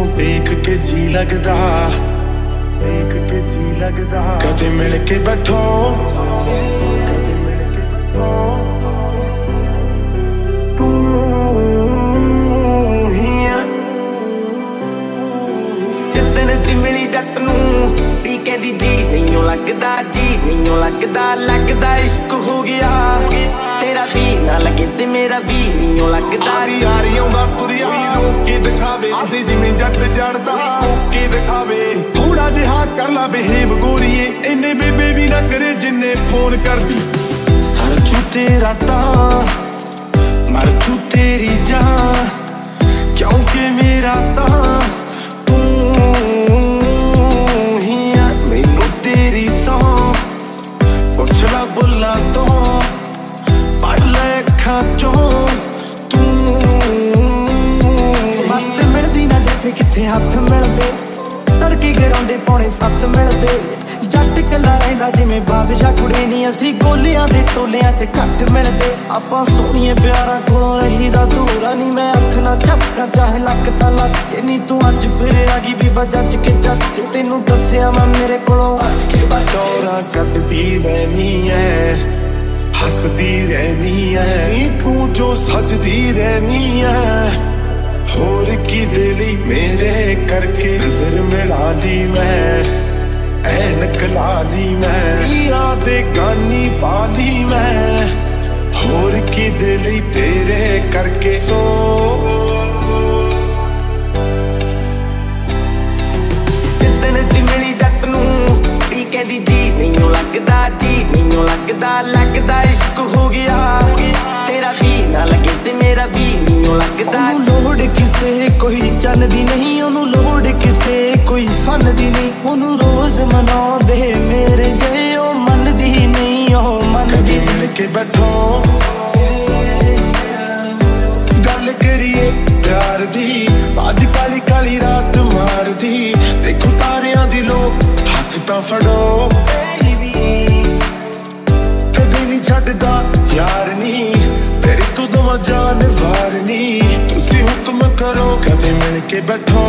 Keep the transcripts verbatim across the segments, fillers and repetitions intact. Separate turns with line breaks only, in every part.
देख के जी लगदा, देख के जी लगदा। कदे मिल के बैठो,
जिद्दन दी मिली जट नूं दी कहदी जी नहींओ लगदा, जी नहींओ लगदा, लगदा इश्क हो गया तेरा भी ना लगे ते मेरा भी नहींओ लगदा।
आरी आरी आउंदा तुरिया रोक के दिखावे, आदे जिवें जट जड़दा ओके दिखावे। थोड़ा जिहा कर ला बिहेव गोरीए, इन्ने बेबे भी ना करे जिन्ने फोन करदी। सर चू तेरा तां मर चू तेरी जान, क्योंकि मेरा तां तू ही है। मैनू तेरी सौ पुछ ला बुला तो पढ़ ले अखां चों तू।
मत मिलदी ना जिथे किथे हथ मिलदे, तड़के गिराउंदे पौने सत्त मिलदे। जट कला रहिंदा जिवें बादशाह कुड़ी नी, असीं गोलियां दे टोलियां च घट मिलदे। आपां सोहणिए प्यारां कोलों रहीदा दूरा नी, मैं अख ना झपकां चाहे लक तां लग नी। तू अज फिर आ गई भी बजज के जज के, तेनू दस्सिया मैं मेरे कोलों अज के बज।
दौरा कटदी रहनी है, हसदी रहनी है, तू जो सजदी रहनी है। होर की दिली मेरे करके नजर मिला दी मैं, ऐनक ला ली मैं, याद गानी पाली मैं। होर की दिली तेरे करके सो
जिद्दन दी मिली जट नूं दी कहदी जी नहींओ लगदा, जी नहींओ लगदा, लगदा इश्क हो गया तेरा भी ना लगे ते मेरा भी नहींओ लगदा। लोड़ किसे कोई चन दी नहीं, ओनू लोड़ किसे कोई फन दी नहीं। ओनू रोज मनाउंदे मेरे जे ओ मन दी नहीं, ओ मन दी।
मिल के बैठो गल करिए प्यार दी, अज काली काली रात मार दी। देखो तारियां दी लो हथ तां फड़ो, कदे नहीं छड्डदा यार नी, तेरी तू दवा जान वार नी। तुसी हुक्म करो कदे मिल के बैठो।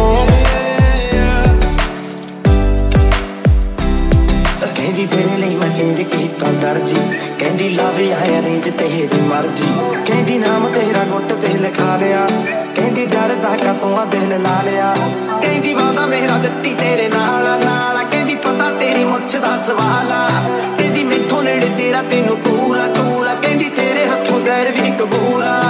कहंदी तेरे लिए मैं चेंज कीता दर्जी, कहंदी लावे आया रेंज तेरी मर्जी। कहंदी नाम तेरा गुट ते लिखा लिया, कहंदी डरदा कतों आ दिल ला लिया। कहंदी वादा मेरा जट्टी तेरे नाल नाल, कहंदी पता तेरी मुछ दा सवाल आ। कहंदी मैथों नेड़े तेरा तेनू टूला टूला, कहंदी तेरे हथों गैर भी कबूल आ।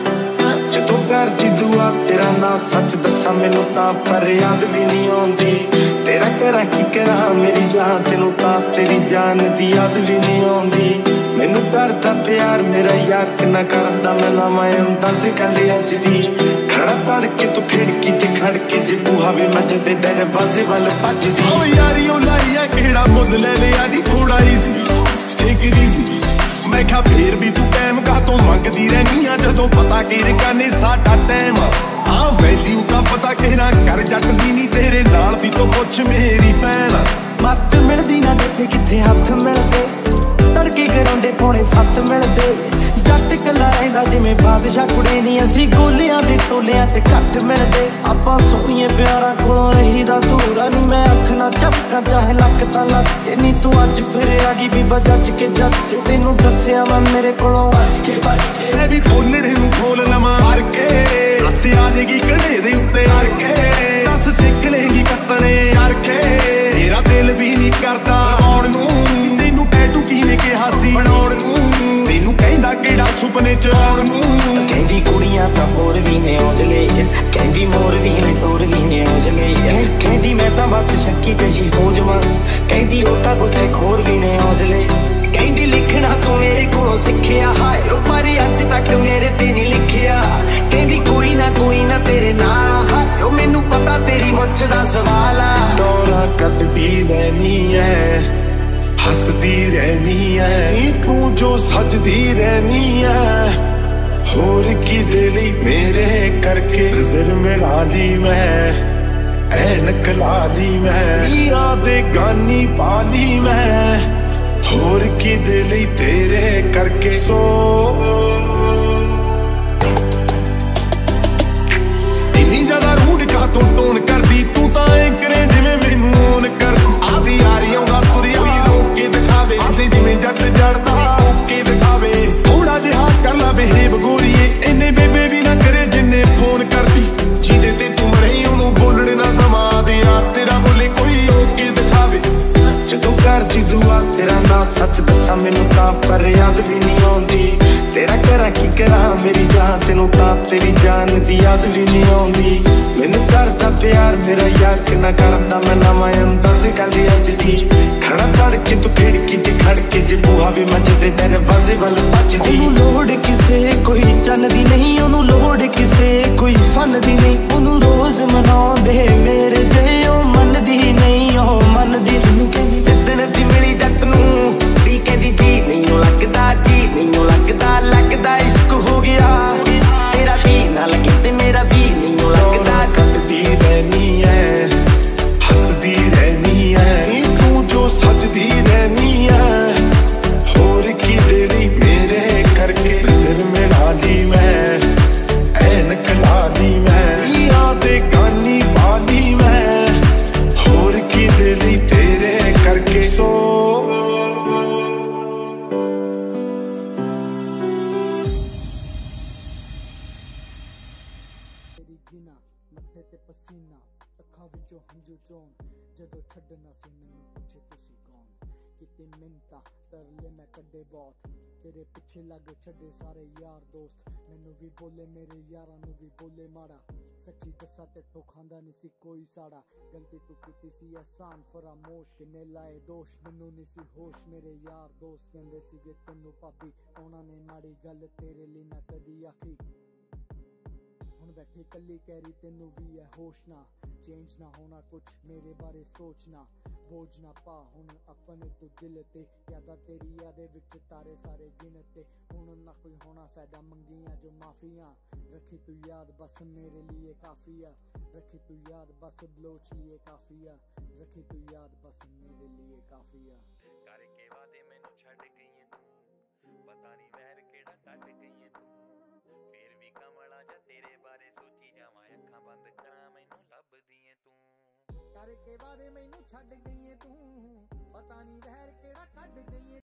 जदों कर जी दुआ तेरा ना सच दसा मैनू तां पर याद भी नहीं आउंदी। तेरा करा की करा मेरी जान, तेनू तां तेरी जान दी याद भी नहीं आउंदी। मैनू करदा प्यार मेरा यार किन्ना करदा, मैं लावां अंदाज़ गल अज दी। खड़ा पड़ के तू खिड़की ते खड़ के जे बूहा भी मज दे दरवाजे वल भजदी। ओ यारी ओ लाइया केड़ा मुद्द ले लिया नी, थोड़ा इजी टेक इट इजी। मैं कहा फिर भी तू टाइम का तो मंगदी रहनी आ, जदों पता किर काने साडा टाइम आ। वैल्यू का पता कहना कर जट दी नी, तेरे नाल दी तो पुछ मेरी भैन।
मत मिलदी ना जिथे किथे हथ मिलदे, तड़के गिराउंदे पौने सत्त मिलदे। जट कला रहिंदा जिवें बादशाह कुड़ी नी, असीं गोलियां दे टोलियां च घट मिलदे। आपां सोहणिए प्यारां कोलों रहीदा दूरा नी, मैं अख ना झपकां चाहे लक तां लग नी। तू अज फिर आ गई भी बजज के जज के, तेनू दस्सिया मैं मेरे कोलों अज के बज के।
मैं भी खोलणे नूं खोल लवां हर के, रस आ जाएगी कड़े दे उत्ते हर के। दस सिख लेंगी कतने हर के, मेरा दिल भी नहीं करदा आउण नूं। तेनू टैटू किवें किहा सी बनाउण नूं, मैनू कहंदा केड़ा सुपने च आउण नूं।
कहंदी कुड़ियां तां होर भी ने औजले, कहंदी मोर भी ने तोर भी ने औजले। कहंदी मैं तां बस शक्की जही हो जावां, कहंदी ओ तां गुस्से खोर भी ने औजले। कहंदी लिखना तू मेरे कोलों सिक्खिया, हाय ओ पर अज तक मेरे ते नहीं लिखिया। कहंदी कोई ना कोई ना तेरे नाल, हाय ओ मैनू पता तेरी मुछ दा सवाल आ।
दौरा कटदी रहनी है, हसदी रहनी है, तू जो सजदी रहनी है। होर की दिली मेरे करके नजर मिला दी मैं, ऐनक ला दी मैं, याद गानी पाली मैं। होर की दिली तेरे करके सो इन्नी ज्यादा रूड का तो टोन कर दी। की करा मेरी जान तेनू तां तेरी जान दी याद भी नहीं आउंदी मैनू करदा प्यार मेरा यार किन्ना करदा मैं नवां अंदाज़ गल अज दी खड़ा तड़के तू खिड़की ते खड़के जे बूहा भी मजदे दरवाजे वल भजदी
ओनू लोड़ किसे कोई चन्न दी नहीं ओनू लोड़ किसे कोई फन दी नहीं ओनू रोज मनाउंदे मेरे जे ओ मनदी नहीं ओ मनदी नहीं कहंदी जिद्दण दी मिली जट नू दी कहंदी जी नहीं लगदा जी नहीं लगदा लगदा इश्क हो गया तेरा भी ना लगे ते मेरा भी नहीं लगदा
कटदी रहनी है हसदी रहनी है तू जो सजदी रहनी है होर की तेरी मेरे करके नजर में डाली मैं ऐनक लाली मैं यादें गानी वाली मैं होर की तेरी तेरे करके सो
तेरी गिना मत्थे ते पसीना ਅੱਖਾਂ ਵਿੱਚੋਂ ਹੰਝੂ ਚੋਣ ਜਦੋਂ ਛੱਡਣਾ ਸੀ ਮੈਨੂੰ ਪੁੱਛੇ ਤੁਸੀਂ ਕੌਣ ਕਿਤੇ ਮਿੰਤਾ ਤਰਲੇ ਮੈਂ ਕੱਢੇ ਬਹੁਤ ਤੇਰੇ ਪਿੱਛੇ ਲੱਗ ਛੱਡੇ ਸਾਰੇ ਯਾਰ ਦੋਸਤ ਮੈਨੂੰ ਵੀ ਬੋਲੇ ਮੇਰੇ ਯਾਰਾਂ ਨੂੰ ਵੀ ਬੋਲੇ ਮਾੜਾ ਸੱਚੀ ਦੱਸਾਂ ਤੇਥੋਂ ਖਾਂਦਾ ਨਹੀਂ ਸੀ ਕੋਈ ਸਾੜਾ ਗਲਤੀ ਤੂੰ ਕੀਤੀ ਸੀ ਅਹਿਸਾਨ ਫਰਾਮੋਸ਼ ਕਿੰਨੇ ਲਾਏ ਦੋਸ਼ ਮੈਨੂੰ ਨਹੀਂ ਸੀ ਹੋਸ਼ ਮੇਰੇ ਯਾਰ ਦੋਸਤ ਕਹਿੰਦੇ ਸੀਗੇ ਤੈਨੂੰ ਭਾਬੀ ਉਹਨਾਂ ਨੇ ਮਾੜੀ ਗੱਲ ਤੇਰੇ ਲਈ ਨਾ ਕਦੀ ਆਖੀ ਹੁਣ ਬੈਠੀ ਕੱਲੀ ਕਹਿ ਰਹੀ ਤੈਨੂੰ ਵੀ ਹੈ ਹੋਸ਼ ਨਾ ਚੇਂਜ ਨਾ ਹੋਣਾ ਕੁਛ ਮੇਰੇ ਬਾਰੇ ਸੋਚਣਾ ਬੋਝ ਨਾ ਪਾ ਹੁਣ ਆਪਣੇ ਤੂੰ ਦਿਲ ਤੇ ਯਾਦਾਂ ਤੇਰੀ ਯਾਦੇ ਵਿੱਚ ਤਾਰੇ ਸਾਰੇ ਗਿਣ ਤੇ ਹੁਣ ਨਾ ਕੋਈ ਹੋਣਾ ਫਾਇਦਾ ਮੰਗੀਆਂ ਜੋ ਮਾਫੀਆਂ ਰੱਖੀ ਤੂੰ ਯਾਦ ਬਸ ਮੇਰੇ लिए ਕਾਫੀਆ ਰੱਖੀ ਤੂੰ ਯਾਦ ਬਸ ਬਲੋਚ लिए ਕਾਫੀਆ ਰੱਖੀ ਤੂੰ ਯਾਦ ਬਸ ਮੇਰੇ लिए ਕਾਫੀਆ
ਕਰਕੇ ਵਾਦੇ ਮੈਨੂੰ ਛੱਡ ਗਈ ਏ ਤੂੰ ਪਤਾ ਨਹੀਂ ਵੈਰ ਕਿਹੜਾ ਕੱਢ ਗਈ ਏ ਤੂੰ ਫੇਰ ਵੀ ਕਮਲਾ ਜਾ ਤੇਰੇ ਬਾਰੇ ਸੋਚੀ ਜਾਵਾਂ ਅੱਖਾਂ ਬੰਦ ਕਰਾਂ ਮੈਨੂੰ ਲੱਭਦੀ ਏ ਤੂੰ
ਕਰਕੇ ਵਾਦੇ ਮੈਨੂੰ ਛੱਡ ਗਈ ਏ ਤੂੰ ਪਤਾ ਨਹੀਂ ਵਹਿਰ ਕਿਹੜਾ ਕੱਢ ਗਈ ਏ